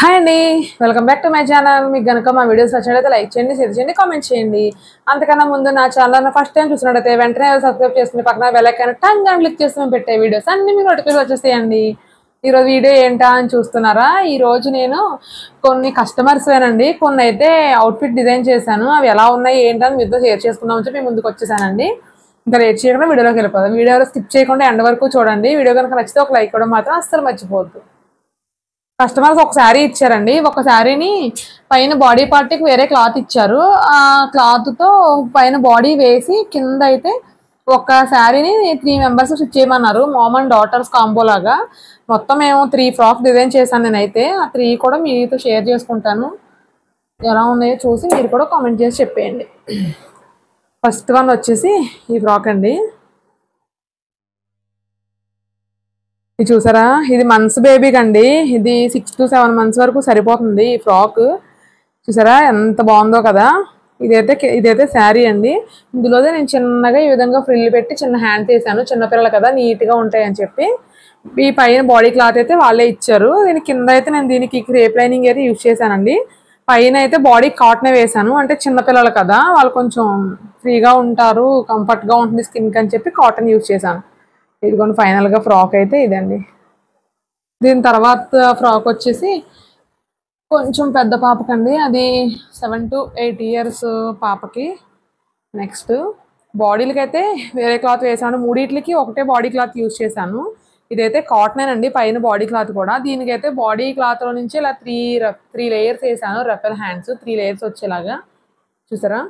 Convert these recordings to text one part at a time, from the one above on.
Hi అండి, welcome back to my channel. మీకు కనుక మా వీడియోస్ నచ్చినట్లయితే లైక్ చేయండి, షేర్ చేయండి, కామెంట్ చేయండి. అంతకన్నా ముందు నా ఛానల్ ఫస్ట్ టైం చూసినట్లయితే వెంటనే సబ్స్క్రైబ్ చేసుకుని పక్కన బెల్ ఐకాన్ టంగ్ అని క్లిక్ చేసి మేము పెట్టే వీడియోస్ అన్ని మీకు నోటిఫికేషన్ వచ్చేస్తాయండి. ఈరోజు వీడియో ఏంటా అని చూస్తున్నారా? ఈరోజు నేను కొన్ని కస్టమర్స్వేనండి కొన్ని అయితే అవుట్ఫిట్ డిజైన్ చేశాను. అవి ఎలా ఉన్నాయి ఏంటని మీతో షేర్ చేసుకుందామని చెప్పి ముందుకు వచ్చేసానండి. ఇంకా లేట్ చేయకుండా వీడియోలోకి వెళ్ళిపోదాం. వీడియోలో స్కిప్ చేయకుండా ఎండ్ వరకు చూడండి. వీడియో కనుక నచ్చితే ఒక లైక్ ఇవ్వడం మాత్రం అస్సలు మర్చిపోవద్దు. కస్టమర్స్ ఒక శారీ ఇచ్చారండి. ఒక శారీని పైన బాడీ పార్ట్కి వేరే క్లాత్ ఇచ్చారు. ఆ క్లాత్తో పైన బాడీ వేసి కింద అయితే ఒక శారీని 3 మెంబర్స్ స్టిచ్ చేయమన్నారు. మామ్ అండ్ డాటర్స్ కాంబో లాగా మొత్తం మేము 3 ఫ్రాక్స్ డిజైన్ చేశాను నేనైతే. ఆ 3 కూడా మీతో షేర్ చేసుకుంటాను. ఎలా ఉన్నాయో చూసి మీరు కూడా కామెంట్ చేసి చెప్పేయండి. ఫస్ట్ వన్ వచ్చేసి ఈ ఫ్రాక్ అండి. ఇది చూసారా? ఇది మంత్స్ బేబీకి అండి. ఇది 6 to 7 months వరకు సరిపోతుంది ఈ ఫ్రాక్. చూసారా ఎంత బాగుందో కదా. ఇదైతే శారీ అండి. ఇందులోనే నేను చిన్నగా ఈ విధంగా ఫ్రిల్ పెట్టి చిన్న హ్యాండ్ తీసాను. చిన్నపిల్లలు కదా నీట్గా ఉంటాయని చెప్పి. ఈ పైన బాడీ క్లాత్ అయితే వాళ్ళే ఇచ్చారు. దీని కింద అయితే నేను దీనికి క్రేప్ లైనింగ్ అయితే యూజ్ చేశానండి. పైన అయితే బాడీ కాటనే వేసాను. అంటే చిన్నపిల్లలు కదా వాళ్ళు కొంచెం ఫ్రీగా ఉంటారు, కంఫర్ట్గా ఉంటుంది స్కిన్కి అని చెప్పి కాటన్ యూజ్ చేశాను. ఇదిగోండి ఫైనల్గా ఫ్రాక్ అయితే ఇదండి. దీని తర్వాత ఫ్రాక్ వచ్చేసి కొంచెం పెద్ద పాపకండి. అది 7 to 8 years పాపకి. నెక్స్ట్ బాడీలకి అయితే వేరే క్లాత్ వేసాను. మూడిట్లకి ఒకటే బాడీ క్లాత్ యూజ్ చేశాను. ఇదైతే కాటనేనండి పైన బాడీ క్లాత్ కూడా. దీనికైతే బాడీ క్లాత్లో నుంచి ఇలా 3 layers వేసాను. రఫెల్ హ్యాండ్స్ 3 layers వచ్చేలాగా. చూసారా?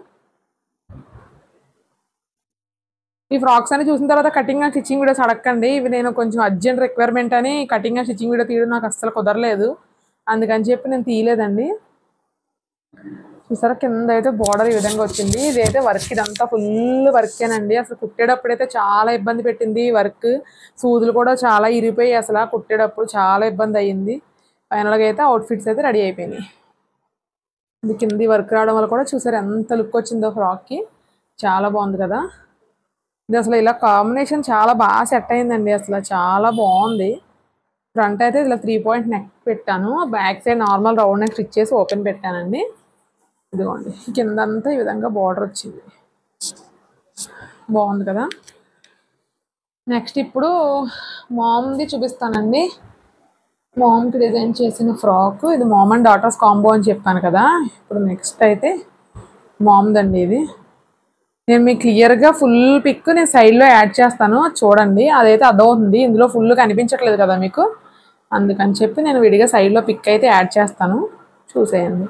ఈ ఫ్రాక్స్ అని చూసిన తర్వాత కటింగ్ అండ్ స్టిచ్చింగ్ వీడియోస్ అడగండి. ఇవి నేను కొంచెం అర్జెంట్ రిక్వైర్మెంట్ అని కటింగ్ అండ్ స్టిచ్చింగ్ వీడియో తీయడం నాకు అస్సలు కుదరలేదు. అందుకని చెప్పి నేను తీయలేదండి. చూసారా? కింద అయితే బార్డర్ ఈ విధంగా వచ్చింది. ఇదైతే వర్క్, ఇదంతా ఫుల్ వర్కేనండి. అసలు కుట్టేటప్పుడు అయితే చాలా ఇబ్బంది పెట్టింది వర్క్. సూదులు కూడా చాలా ఇరిగిపోయి అసలు కుట్టేటప్పుడు చాలా ఇబ్బంది అయ్యింది. ఫైనల్గా అయితే అవుట్ఫిట్స్ అయితే రెడీ అయిపోయినాయి. ఇది కింది వర్క్ రావడం వల్ల కూడా చూసారు ఎంత లుక్ వచ్చిందో ఫ్రాక్కి. చాలా బాగుంది కదా. ఇది అసలు ఇలా కాంబినేషన్ చాలా బాగా సెట్ అయిందండి. అసలు చాలా బాగుంది. ఫ్రంట్ అయితే ఇలా 3 point నెక్ పెట్టాను. Back side normal round neck stitch చేసి ఓపెన్ పెట్టానండి. ఇదిగోండి కిందంతా ఈ విధంగా బార్డర్ వచ్చింది. బాగుంది కదా. నెక్స్ట్ ఇప్పుడు మామ్ది చూపిస్తానండి. మామ్కి డిజైన్ చేసిన ఫ్రాక్. ఇది మామ్ అండ్ డాటర్స్ కాంబో అని చెప్పాను కదా. ఇప్పుడు నెక్స్ట్ అయితే మామ్దండి. ఇది నేను మీకు క్లియర్గా ఫుల్ పిక్ నేను సైడ్లో యాడ్ చేస్తాను, చూడండి. అదైతే అర్థమవుతుంది. ఇందులో ఫుల్ కనిపించట్లేదు కదా మీకు, అందుకని చెప్పి నేను విడిగా సైడ్లో పిక్ అయితే యాడ్ చేస్తాను, చూసేయండి.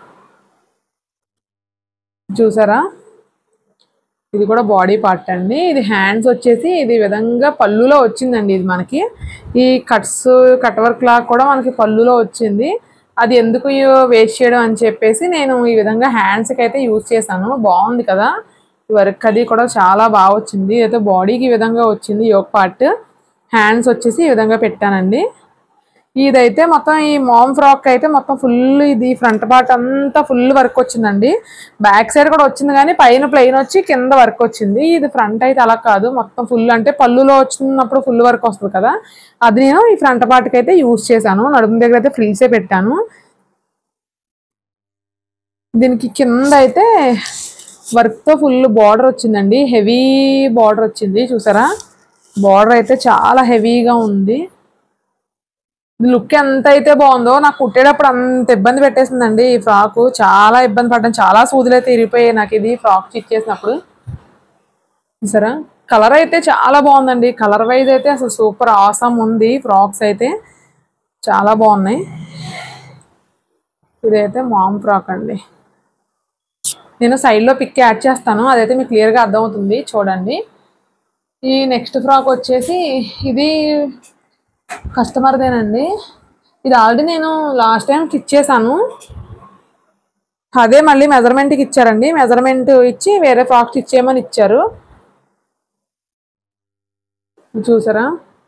చూసారా? ఇది కూడా బాడీ పార్ట్ అండి. ఇది హ్యాండ్స్ వచ్చేసి ఇది విధంగా పళ్ళులో వచ్చిందండి. ఇది మనకి ఈ కట్ వర్క్ లాగా కూడా మనకి పళ్ళులో వచ్చింది. అది ఎందుకు వేస్ట్ చేయడం అని చెప్పేసి నేను ఈ విధంగా హ్యాండ్స్కి అయితే యూజ్ చేశాను. బాగుంది కదా. వర్క్ అది కూడా చాలా బాగా వచ్చింది. అయితే బాడీకి ఈ విధంగా వచ్చింది యోక్ పార్ట్. హ్యాండ్స్ వచ్చేసి ఈ విధంగా పెట్టానండి. ఇదైతే మొత్తం ఈ మామ్ ఫ్రాక్ అయితే మొత్తం ఫుల్ ఇది ఫ్రంట్ పార్ట్ అంతా ఫుల్ వర్క్ వచ్చిందండి. బ్యాక్ సైడ్ కూడా వచ్చింది కానీ పైన ప్లెయిన్ వచ్చి కింద వర్క్ వచ్చింది. ఇది ఫ్రంట్ అయితే అలా కాదు, మొత్తం ఫుల్ అంటే పళ్ళులో వచ్చినప్పుడు ఫుల్ వర్క్ వస్తుంది కదా, అది నేను ఈ ఫ్రంట్ పార్ట్కి అయితే యూజ్ చేశాను. నడుము దగ్గర అయితే ఫ్రిల్సే పెట్టాను. దీనికి కింద అయితే వర్క్తో ఫుల్ బార్డర్ వచ్చిందండి. హెవీ బార్డర్ వచ్చింది. చూసారా? బార్డర్ అయితే చాలా హెవీగా ఉంది. లుక్ ఎంత అయితే బాగుందో, నాకు కుట్టేటప్పుడు అంత ఇబ్బంది పెట్టేసిందండి ఈ ఫ్రాక్. చాలా ఇబ్బంది పడ్డాను. చాలా సూదులు అయితే ఇరిగిపోయాయి నాకు ఇది ఫ్రాక్ స్టిచ్ చేసినప్పుడు. చూసారా? కలర్ అయితే చాలా బాగుందండి. కలర్ వైజ్ అయితే అసలు సూపర్ ఆసమ్ ఉంది. ఫ్రాక్స్ అయితే చాలా బాగున్నాయి. ఇదైతే మామ్ ఫ్రాక్ అండి. నేను సైడ్లో పిక్ యాడ్ చేస్తాను, అదైతే మీకు క్లియర్గా అర్థమవుతుంది, చూడండి. ఈ నెక్స్ట్ ఫ్రాక్ వచ్చేసి ఇది కస్టమర్దేనండి. ఇది ఆల్రెడీ నేను లాస్ట్ టైం స్టిచ్ చేశాను. అదే మళ్ళీ మెజర్మెంట్కి ఇచ్చారండి. మెజర్మెంట్ ఇచ్చి వేరే ఫ్రాక్ స్టిచ్ చేయమని ఇచ్చారు. చూసారా?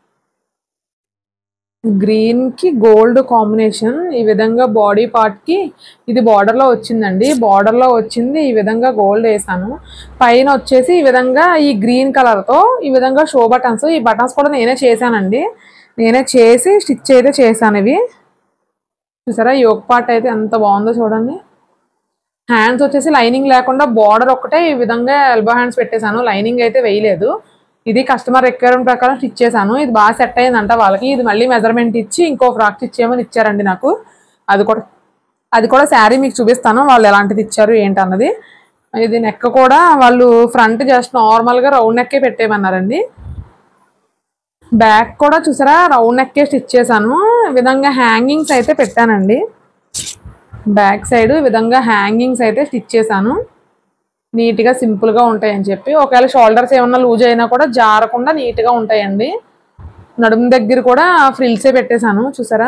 గ్రీన్ కి గోల్డ్ కాంబినేషన్ ఈ విధంగా బాడీ పార్ట్ కి ఇది బార్డర్ లో వచ్చిందండి. బార్డర్ లో వచ్చింది ఈ విధంగా గోల్డ్ వేసాను. పైన వచ్చేసి ఈ విధంగా ఈ గ్రీన్ కలర్ తో ఈ విధంగా షో బటన్స్, ఈ బటన్స్ కూడా నేనే చేశానండి. నేనే చేసి స్టిచ్ అయితే చేశాను. ఇవి చూసారా యోక్ పార్ట్ అయితే ఎంత బాగుందో చూడండి. హ్యాండ్స్ వచ్చేసి లైనింగ్ లేకుండా బార్డర్ ఒక్కటే ఈ విధంగా ఎల్బో హ్యాండ్స్ పెట్టేశాను, లైనింగ్ అయితే వేయలేదు. ఇది కస్టమర్ రిక్వైర్మెంట్ ప్రకారం స్టిచ్ చేశాను. ఇది బాగా సెట్ అయిందంట వాళ్ళకి. ఇది మళ్ళీ మెజర్మెంట్ ఇచ్చి ఇంకో ఫ్రాక్ స్టిచ్ చేయమని ఇచ్చారండి నాకు. అది కూడా శారీ మీకు చూపిస్తాను వాళ్ళు ఎలాంటిది ఇచ్చారు ఏంటన్నది. ఇది నెక్ కూడా వాళ్ళు ఫ్రంట్ జస్ట్ నార్మల్గా రౌండ్ నెక్కే పెట్టేయమన్నారండి. బ్యాక్ కూడా చూసారా రౌండ్ నెక్కే స్టిచ్ చేశాను. ఈ విధంగా హ్యాంగింగ్స్ అయితే పెట్టానండి. బ్యాక్ సైడ్ ఈ విధంగా హ్యాంగింగ్స్ అయితే స్టిచ్ చేశాను. నీట్గా సింపుల్గా ఉంటాయని చెప్పి. ఒకవేళ షోల్డర్స్ ఏమన్నా లూజ్ అయినా కూడా జారకుండా నీట్గా ఉంటాయండి. నడుము దగ్గర కూడా ఫ్రిల్సే పెట్టేశాను చూసారా,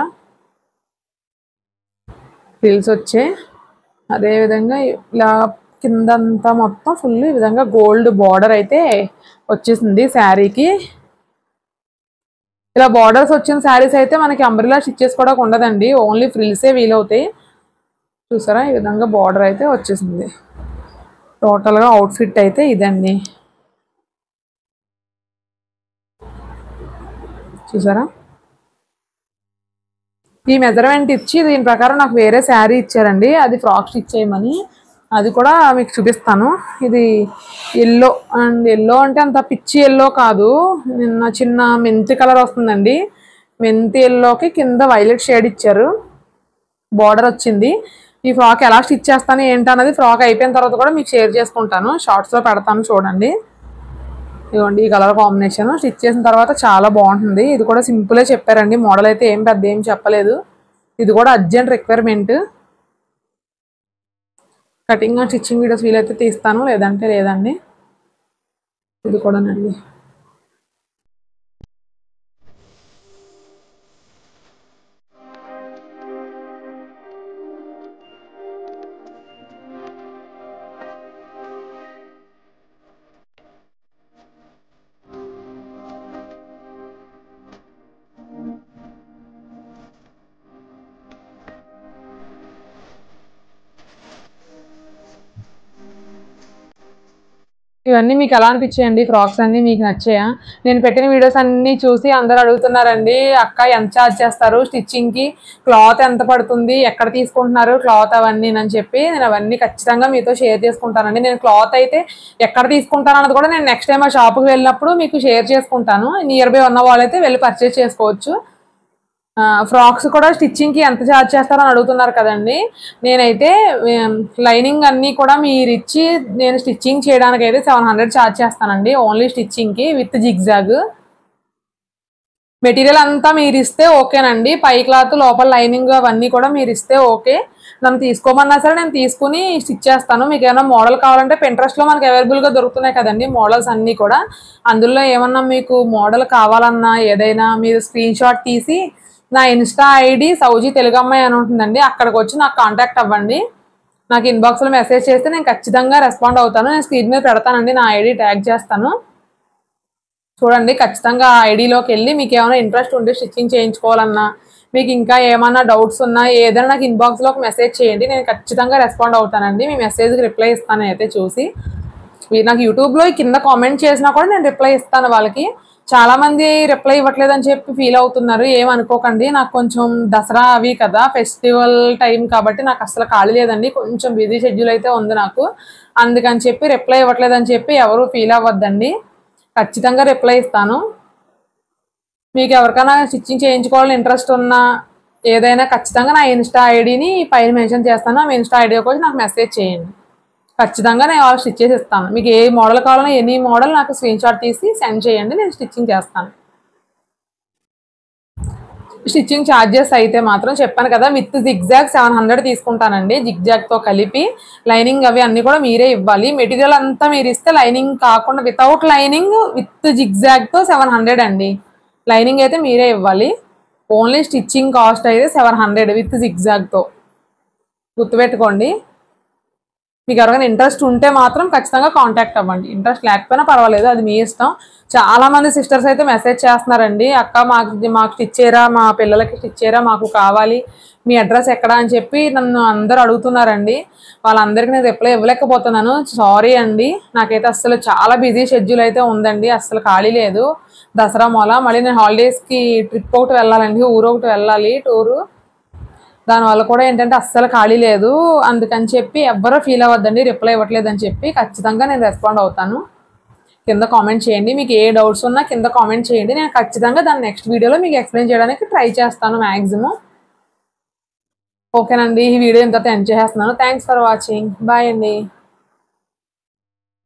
ఫ్రిల్స్ వచ్చే. అదేవిధంగా ఇలా కిందంతా మొత్తం ఫుల్ ఈ విధంగా గోల్డ్ బార్డర్ అయితే వచ్చేసింది శారీకి. ఇలా బార్డర్స్ వచ్చిన శారీస్ అయితే మనకి అంబ్రెల్లా స్టిచ్ చేసుకోవడానికి ఉండదండి, ఓన్లీ ఫ్రిల్సే వీలవుతాయి. చూసారా ఈ విధంగా బార్డర్ అయితే వచ్చేసింది. టోటల్గా అవుట్ఫిట్ అయితే ఇదండి. చూసారా ఈ మెజర్మెంట్ ఇచ్చి దీని ప్రకారం నాకు వేరే శారీ ఇచ్చారండి, అది ఫ్రాక్ స్టిచ్ చేయమని. అది కూడా మీకు చూపిస్తాను. ఇది ఎల్లో అండ్ ఎల్లో అంటే అంత పిచ్చి ఎల్లో కాదు, నిన్న చిన్న మెంతి కలర్ వస్తుందండి. మెంతి ఎల్లోకి కింద వైలెట్ షేడ్ ఇచ్చారు, బార్డర్ వచ్చింది. ఈ ఫ్రాక్ ఎలా స్టిచ్ చేస్తాను ఏంటన్నది ఫ్రాక్ అయిపోయిన తర్వాత కూడా మీకు షేర్ చేసుకుంటాను, షార్ట్స్లో పెడతాను చూడండి. ఇదిగోండి ఈ కలర్ కాంబినేషన్ స్టిచ్ చేసిన తర్వాత చాలా బాగుంటుంది. ఇది కూడా సింపులే చెప్పారండి, మోడల్ అయితే ఏం పెద్ద ఏం చెప్పలేదు. ఇది కూడా urgent requirement. Cutting and stitching videos వీలైతే తీస్తాను, లేదంటే లేదండి. ఇది కూడానండి. ఇవన్నీ మీకు ఎలా అనిపించాయండి? ఫ్రాక్స్ అన్నీ మీకు నచ్చాయా? నేను పెట్టిన వీడియోస్ అన్నీ చూసి అందరూ అడుగుతున్నారండి, అక్క ఎంత ఛార్జ్ చేస్తారు స్టిచ్చింగ్కి, క్లాత్ ఎంత పడుతుంది, ఎక్కడ తీసుకుంటున్నారు క్లాత్ అవన్నీ అని చెప్పి. నేను అవన్నీ ఖచ్చితంగా మీతో షేర్ చేసుకుంటానండి. నేను క్లాత్ అయితే ఎక్కడ తీసుకుంటాను అన్నది కూడా నేను నెక్స్ట్ టైం ఆ షాప్కి వెళ్ళినప్పుడు మీకు షేర్ చేసుకుంటాను. నియర్ బై ఉన్న వాళ్ళైతే వెళ్ళి పర్చేస్ చేసుకోవచ్చు. ఫ్రాక్స్ కూడా స్టిచ్చింగ్కి ఎంత ఛార్జ్ చేస్తారని అడుగుతున్నారు కదండి. నేనైతే లైనింగ్ అన్నీ కూడా మీరు ఇచ్చి నేను స్టిచ్చింగ్ చేయడానికి అయితే 700 ఛార్జ్ చేస్తానండి, ఓన్లీ స్టిచ్చింగ్కి విత్ జిగ్జాగ్. మెటీరియల్ అంతా మీరు ఇస్తే ఓకేనండి, పై క్లాత్ లోపల లైనింగ్ అవన్నీ కూడా మీరు ఇస్తే ఓకే. నన్ను తీసుకోమన్నా సరే నేను తీసుకుని స్టిచ్ చేస్తాను. మీకు ఏమైనా మోడల్ కావాలంటే Pinterestలో మనకు అవైలబుల్గా దొరుకుతున్నాయి కదండి మోడల్స్ అన్నీ కూడా. అందులో ఏమన్నా మీకు మోడల్ కావాలన్నా ఏదైనా మీరు స్క్రీన్ షాట్ తీసి నా ఇన్స్టా ఐడి సౌజీ తెలుగు అమ్మాయి అని ఉంటుందండి, అక్కడికి వచ్చి నాకు కాంటాక్ట్ అవ్వండి. నాకు ఇన్బాక్స్లో మెసేజ్ చేస్తే నేను ఖచ్చితంగా రెస్పాండ్ అవుతాను. నేను స్క్రీన్ మీద పెడతానండి, నా ఐడి ట్యాగ్ చేస్తాను చూడండి. ఖచ్చితంగా ఆ ఐడిలోకి వెళ్ళి మీకు ఏమైనా ఇంట్రెస్ట్ ఉంటే స్టిచ్చింగ్ చేయించుకోవాలన్నా, మీకు ఇంకా ఏమైనా డౌట్స్ ఉన్నా ఏదైనా నాకు ఇన్బాక్స్లో ఒక మెసేజ్ చేయండి, నేను ఖచ్చితంగా రెస్పాండ్ అవుతానండి. మీ మెసేజ్కి రిప్లై ఇస్తాను అయితే చూసి. నాకు యూట్యూబ్లో కింద కామెంట్ చేసినా కూడా నేను రిప్లై ఇస్తాను వాళ్ళకి. చాలా మంది రిప్లై ఇవ్వట్లేదని చెప్పి ఫీల్ అవుతున్నారు, ఏమనుకోకండి. నాకు కొంచెం దసరా అవి కదా ఫెస్టివల్ టైం కాబట్టి నాకు అసలు ఖాళీ లేదండి, కొంచెం బిజీ షెడ్యూల్ అయితే ఉంది నాకు. అందుకని చెప్పి రిప్లై ఇవ్వట్లేదని చెప్పి ఎవరు ఫీల్ అవ్వద్దండి, ఖచ్చితంగా రిప్లై ఇస్తాను. మీకు ఎవరికైనా స్టిచ్చింగ్ చేయించుకోవాలని ఇంట్రెస్ట్ ఉన్నా ఏదైనా ఖచ్చితంగా నా ఇన్స్టా ఐడిని పైన మెన్షన్ చేస్తాను. మీ ఇన్స్టా ఐడికి వచ్చి నాకు మెసేజ్ చేయండి, ఖచ్చితంగా నేను వాళ్ళు స్టిచ్ చేసి ఇస్తాను. మీకు ఏ మోడల్ కావాలన్నా ఎనీ మోడల్ నాకు స్క్రీన్ షాట్ తీసి సెండ్ చేయండి, నేను స్టిచ్చింగ్ చేస్తాను. స్టిచ్చింగ్ ఛార్జెస్ అయితే మాత్రం చెప్పాను కదా, విత్ జిగ్జాగ్ 700 తీసుకుంటానండి, జిగ్జాగ్తో కలిపి. లైనింగ్ అవి అన్నీ కూడా మీరే ఇవ్వాలి. మెటీరియల్ అంతా మీరు ఇస్తే లైనింగ్ కాకుండా వితౌట్ లైనింగ్ విత్ జిగ్జాగ్తో 700 అండి. లైనింగ్ అయితే మీరే ఇవ్వాలి. ఓన్లీ స్టిచ్చింగ్ కాస్ట్ అయితే 700 విత్ జిగ్జాగ్తో, గుర్తుపెట్టుకోండి. మీకు ఎవరికైనా ఇంట్రెస్ట్ ఉంటే మాత్రం ఖచ్చితంగా కాంటాక్ట్ అవ్వండి, ఇంట్రెస్ట్ లేకపోయినా పర్వాలేదు, అది మీ ఇష్టం. చాలామంది సిస్టర్స్ అయితే మెసేజ్ చేస్తున్నారండి, అక్క మాకు స్టిచ్ చేయరా, మా పిల్లలకి స్టిచ్ చేయరా, మాకు కావాలి, మీ అడ్రస్ ఎక్కడ అని చెప్పి నన్ను అందరు అడుగుతున్నారండి. వాళ్ళందరికీ నేను రిప్లై ఇవ్వలేకపోతున్నాను, సారీ అండి. నాకైతే అసలు చాలా బిజీ షెడ్యూల్ అయితే ఉందండి, అసలు ఖాళీ లేదు. దసరా మూల మళ్ళీ నేను హాలిడేస్కి ట్రిప్ ఒకటి వెళ్ళాలండి, ఊరు ఒకటి వెళ్ళాలి టూరు. దానివల్ల కూడా ఏంటంటే అస్సలు ఖాళీ లేదు. అందుకని చెప్పి ఎవ్వరూ ఫీల్ అవ్వద్దండి రిప్లై ఇవ్వట్లేదని చెప్పి. ఖచ్చితంగా నేను రెస్పాండ్ అవుతాను. కింద కామెంట్ చేయండి. మీకు ఏ డౌట్స్ ఉన్నా కింద కామెంట్ చేయండి. నేను ఖచ్చితంగా దాన్ని నెక్స్ట్ వీడియోలో మీకు ఎక్స్ప్లెయిన్ చేయడానికి ట్రై చేస్తాను మ్యాక్సిమం. ఓకేనండి, ఈ వీడియో ఇంతతో ఎండ్ చేసేస్తున్నాను. Thanks for watching. బాయ్ అండి.